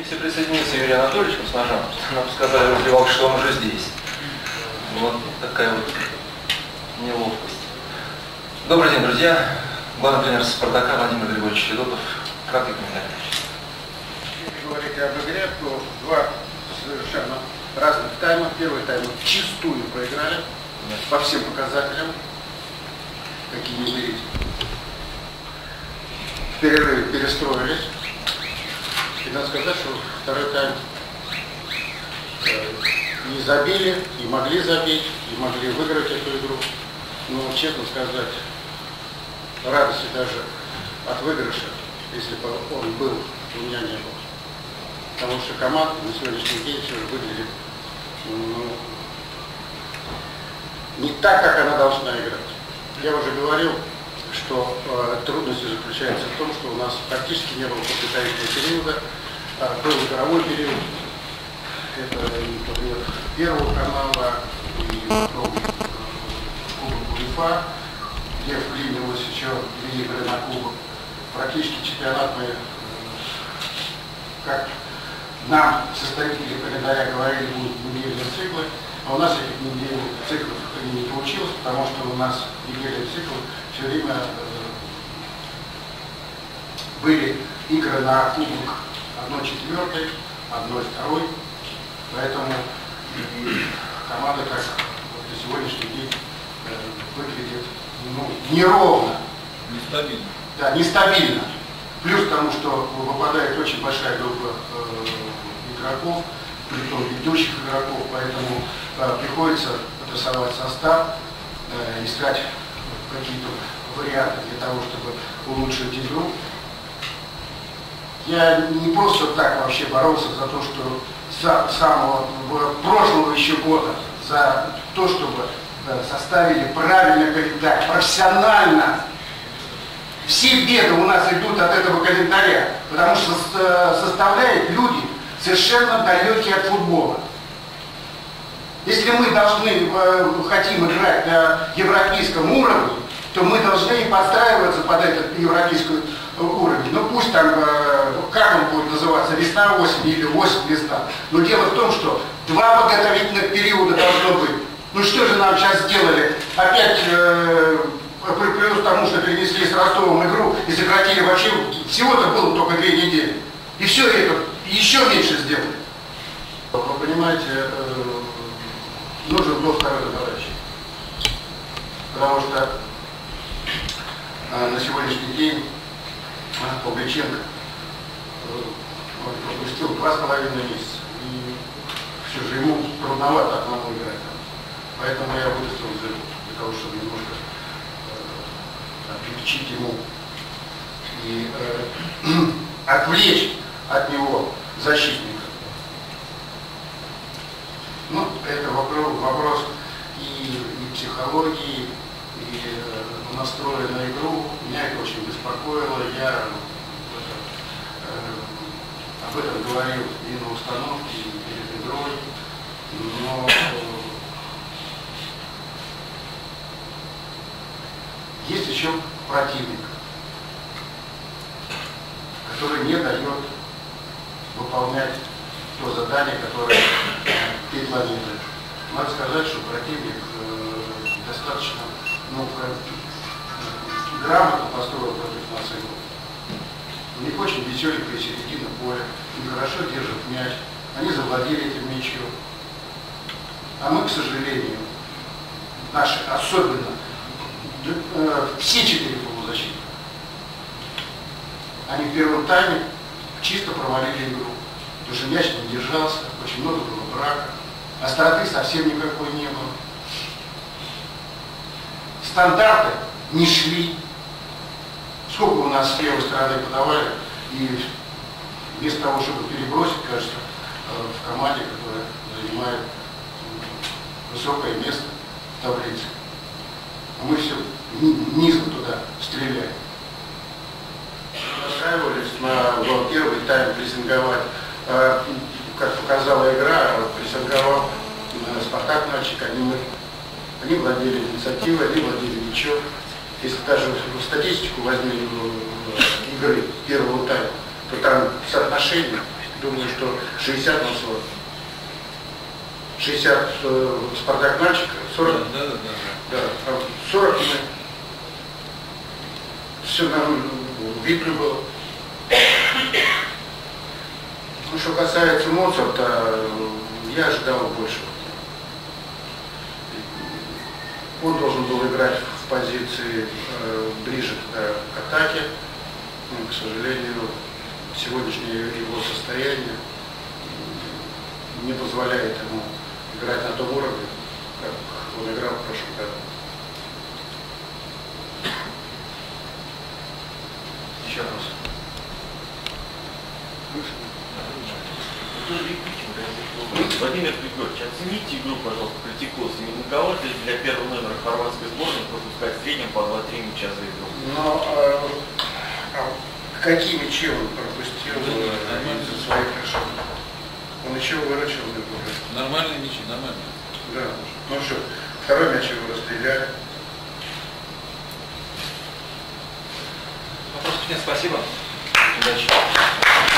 Если присоединился Юрий Анатольевич Красножан, нам сказали, раздевалка, что он уже здесь. Вот такая вот неловкость. Добрый день, друзья. Главный тренер Спартака Владимир Григорьевич Федотов. Краткий комментарий. Если говорить об игре, то два совершенно разных тайма. Первый тайм чистую проиграли по всем показателям, какие не берите. В перерыве перестроились. И надо сказать, что второй тайм и забили, и могли забить, и могли выиграть эту игру. Но, честно сказать, радости даже от выигрыша, если бы он был, у меня не было. Потому что команда на сегодняшний день все же выглядит не так, как она должна играть. Я уже говорил, что трудности заключаются в том, что у нас практически не было подготовительного периода, был игровой период, это например, Первого канала и потом Кубок УЕФА, где вклинилось еще 2 игры на Кубок. Практически чемпионат мы, как нам составители календаря говорили, будут недельные циклы, а у нас этих недельных циклов не получилось, потому что у нас недельный цикл все время были игры на Кубок 1/4, 1/2, поэтому команда так вот на сегодняшний день выглядит неровно. Нестабильно. Да, нестабильно. Плюс к тому, что выпадает очень большая группа игроков, притом ведущих игроков, поэтому приходится потасовать состав, искать какие-то варианты для того, чтобы улучшить игру. Я не просто так вообще боролся за то, что с самого прошлого еще года, за то, чтобы составили правильный календарь, профессионально. Все беды у нас идут от этого календаря, потому что составляют люди совершенно далекие от футбола. Если мы хотим играть на европейском уровне, то мы должны и подстраиваться под этот европейский уровень. Ну пусть там, как он будет называться, весна-осень или осень-весна. Но дело в том, что 2 подготовительных периода должно быть. Ну что же нам сейчас сделали? Опять плюс к тому, что перенесли с Ростовом игру и сократили вообще, всего-то было только 2 недели. И все это еще меньше сделали. Вы понимаете, нужен был второй нападающий. Потому что на сегодняшний день Павличенко пропустил 2,5 месяца. И все же ему трудновато одному играть. Поэтому я выпустил Зыру, для того, чтобы немножко облегчить ему и отвлечь от него защитника. Ну, это вопрос и психологии, и настроя на игру. Меня это очень беспокоило. Я об этом говорил и на установке, и перед игрой. Но есть еще противник, который не дает выполнять то задание, которое перед нами лежит. Надо сказать, что противник достаточно грамотно построил против нас игру. У них очень веселенькая середина поля, они хорошо держат мяч, они завладели этим мячом. А мы, к сожалению, наши особенно, все 4 полузащитника, они в первом тайме чисто провалили игру. Потому что мяч не держался, очень много было брака, остроты совсем никакой не было. Стандарты не шли. Сколько у нас с левой стороны подавали, и вместо того, чтобы перебросить, кажется, в команде, которая занимает высокое место в таблице. А мы все низко туда стреляем. Настраивались на первый тайм прессинговать. Как показала игра, прессинговал Спартак, Нальчик, они владели инициативой, они владели мячом. Если даже статистику возьмем игры первого тайма, то там соотношение думаю, что 60 на 40. 60 Спартак Нальчик, 40. Да, 40 мы. Все нам видно было. Ну, что касается Моцарта, я ожидал большего. Он должен был играть в позиции ближе к атаке. Но, к сожалению, сегодняшнее его состояние не позволяет ему играть на том уровне, как он играл в прошлом году. Еще вопрос. Владимир Григорьевич, оцените игру, пожалуйста, Третьяковского. Не многовато ли для первого номера хорватской сборной пропускать в среднем по 2-3 мяча за игру? Но какие мячи он пропустил из-за своих ошибок? Он еще выручил на игру. Нормальные мячи, нормальные. Да. Ну что, второй мяч его расстреляли. Вопросов нет, спасибо. Удачи.